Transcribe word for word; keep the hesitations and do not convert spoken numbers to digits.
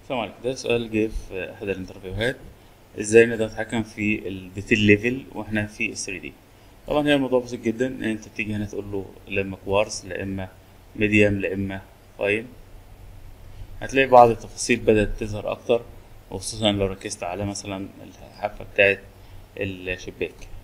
السلام عليكم. ده سؤال جه في احد الانترفيوهات: ازاي نقدر نتحكم في الديتيل ليفل واحنا في ال ثري دي؟ طبعا هي الموضوع بسيط جدا، ان انت بتيجي هنا تقول له لا اما كوارس، لا اما ميديم، لا اما فاين. هتلاقي بعض التفاصيل بدأت تظهر اكتر، وخصوصا لو ركزت على مثلا الحافة بتاعت الشباك.